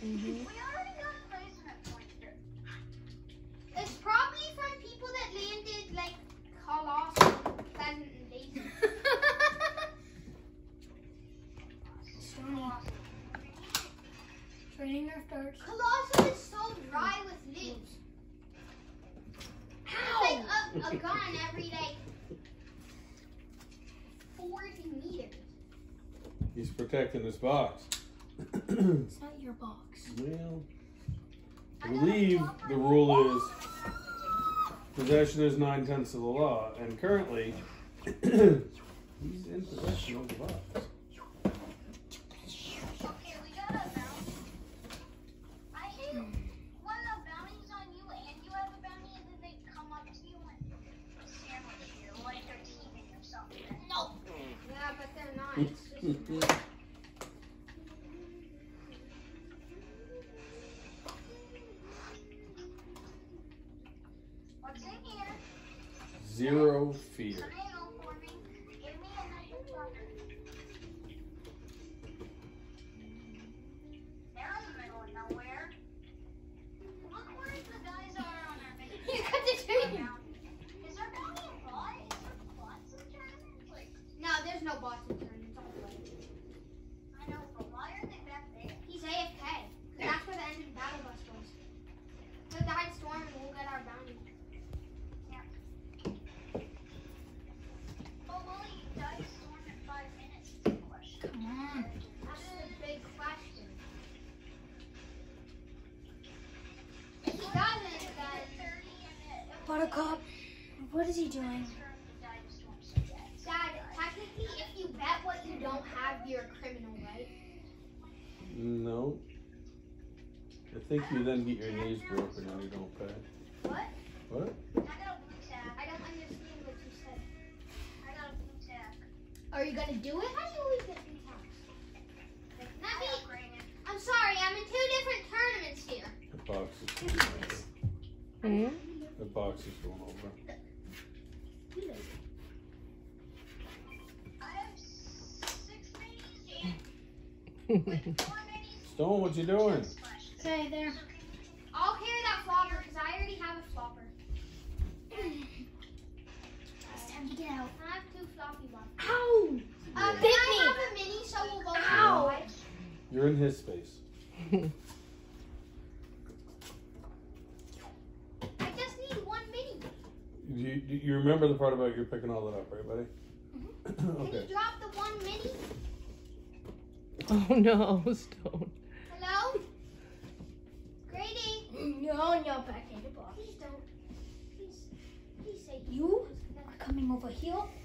Mm-hmm. We already got a placement pointer. It's probably from people that landed like Colossus, Pleasant, and Daisy. Training our starts. Colossus is so dry with loot. It's like a gun every like 40 meters. He's protecting his box. It's not your box. Well, I believe the rule is possession is 9/10 of the law, and currently he's in possession of the box. Okay, we got a bounty. I hate when the bounty's on you and you have a bounty and then they come up to you and sandwich you like they're teaming or something. No. Yeah, but they're not. It's just What's in here? Zero fear. Some ammo for me. Give me a nice fucker. They're in the middle of nowhere. Look where the guys are on our base. you got the tree. Is there bounty a bot? Is there bots in tournaments? Like, No, there's no bots in turn. It's all play. I know, but why are they back there? He's AFK. That's where the end of the battle bus goes. He'll die storm and we'll get our bounty. Oh, will he die storm in 5 minutes? Is the question. Come on. That's the big question. If he doesn't, then 30 and Buttercup, what is he doing? Dad, technically, if you bet what you don't have, you're a criminal, right? No. I think you then get your knees broken and you don't pay. What? What? I got a blue tack. I don't understand what you said. I got a blue tack. Are you gonna do it? How do you always get these hacks? I Not me. upgraded. I'm sorry, I'm in 2 different tournaments here. The box is Hmm? the box is going over. I have 6 minis and 4 minis. Stone, what you doing? Okay, there. I'll carry that flopper because I already have a flopper. It's time to get out. I have 2 floppy ones. Ow! Can Bit I me. have a mini so we'll both Ow. have one? You're in his space. I just need 1 mini. You remember the part about you're picking all that up, right, buddy? Can Okay. you drop the 1 mini? Oh no, Stone. Hello? Grady? No, back in the box. Please don't. Please say You are coming over here